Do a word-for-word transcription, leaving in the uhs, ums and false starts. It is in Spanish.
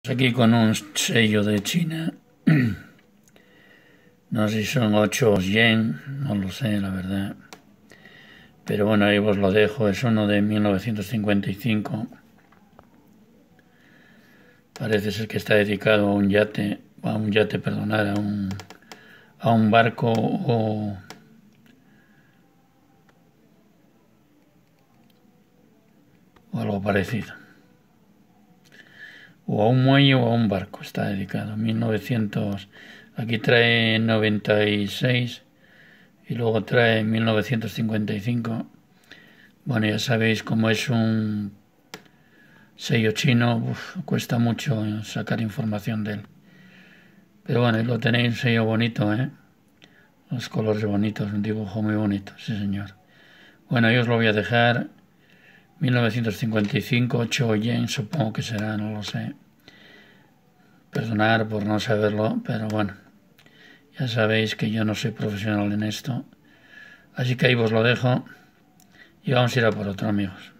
Aquí con un sello de China, no sé si son ocho yen, no lo sé la verdad, pero bueno, ahí os lo dejo. Es uno de mil novecientos cincuenta y cinco, parece ser que está dedicado a un yate, a un yate, perdonar, a un, a un barco o, o algo parecido, o a un muelle o a un barco está dedicado. mil novecientos, aquí trae noventa y seis y luego trae mil novecientos cincuenta y cinco. Bueno, ya sabéis, cómo es un sello chino, uf, cuesta mucho sacar información de él. Pero bueno, ahí lo tenéis, un sello bonito, ¿eh? Los colores bonitos, un dibujo muy bonito, sí señor. Bueno, yo os lo voy a dejar. mil novecientos cincuenta y cinco, ocho yen, supongo que será, no lo sé. Perdonar por no saberlo, pero bueno, ya sabéis que yo no soy profesional en esto. Así que ahí os lo dejo y vamos a ir a por otro, amigos.